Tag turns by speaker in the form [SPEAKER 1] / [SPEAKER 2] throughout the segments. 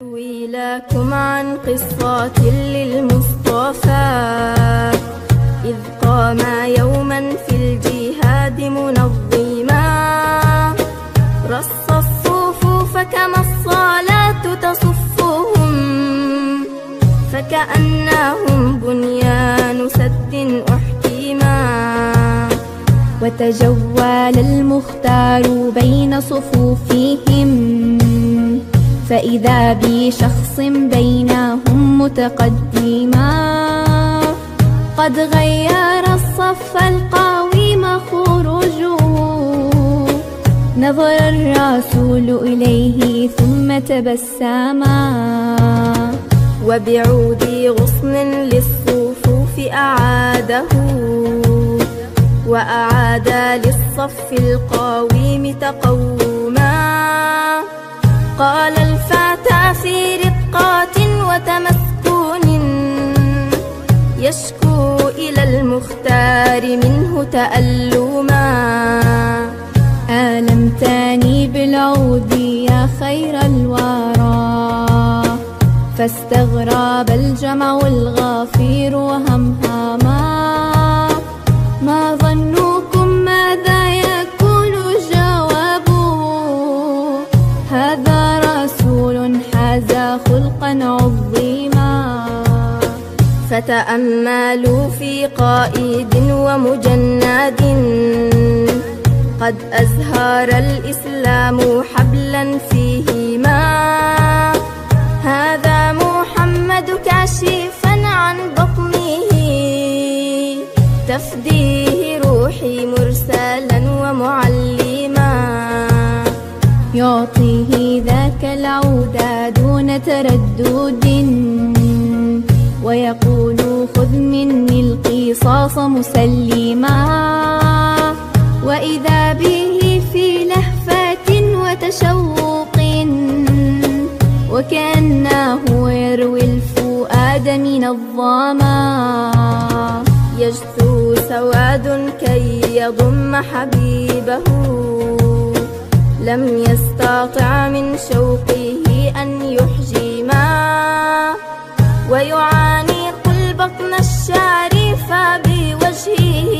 [SPEAKER 1] أروي لكم عن قصة للمصطفى إذ قام يوما في الجهاد منظما رص الصفوف كما الصلاة تصفهم فكأنهم بنيان سد أحكما وتجول المختار بين صفوفهم فإذا بشخص بينهم متقدما قد غير الصف القويم خروجه نظر الرسول إليه ثم تبسما وبعود غصن للصفوف أعاده وأعاد للصف القويم تقوما قال الفتى في رقات وتمسكون يشكو إلى المختار منه تألما آلمتني بالعود يا خير الورى فاستغرب الجمع الغفير وهمهما ما ظنكم ماذا يكون جوابه هذا رسول حاز خلقا عظيما فتأملوا في قائد ومجند قد أزهر الإسلام حبلا فيهما هذا محمد كاشفا عن بطنه تفديه روحي مرسلا ومعلما يعطيه ذاك العود دون تردد ويقول خذ مني القصاص مسلما وإذا به في لهفة وتشوق وكأنه يروي الفؤاد من الظما يجثو سواد كي يضم حبيبه لم يستطع من شوقه أن يحجما ويعانق البطن الشريف بوجهه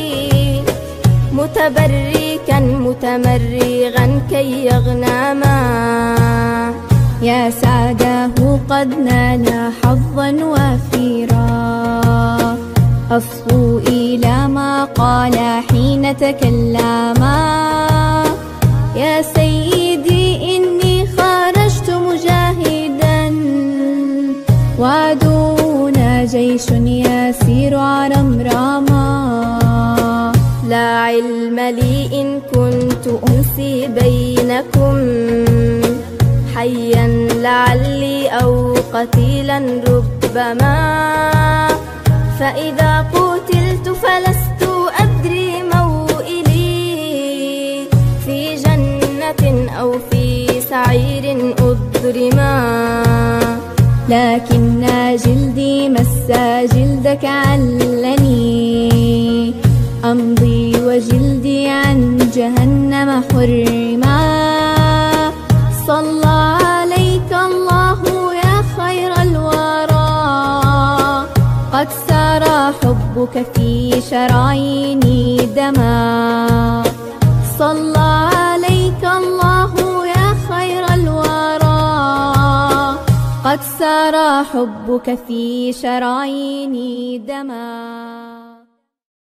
[SPEAKER 1] متبركا متمرغا كي يغنما يا سعده قد نال حظا وفيرا أصغوا إلى ما قال حين تكلما يا سيدي إني خرجت مجاهدا وعدونا جيش يسير عرمرما لا علم لي إن كنت أنسي بينكم حيا لعلي أو قتيلا ربما فإذا قتلت فلست أدري موئلي في جنة أو في سعير أضرما لكن جلدي مس جلدك علني أمضي وجلدي عن جهنم حرما صلى عليك الله يا خير الورى قد سرى حبك في شراييني دما صلى عليك الله يا خير الورى قد سرى حبك في شراييني دما.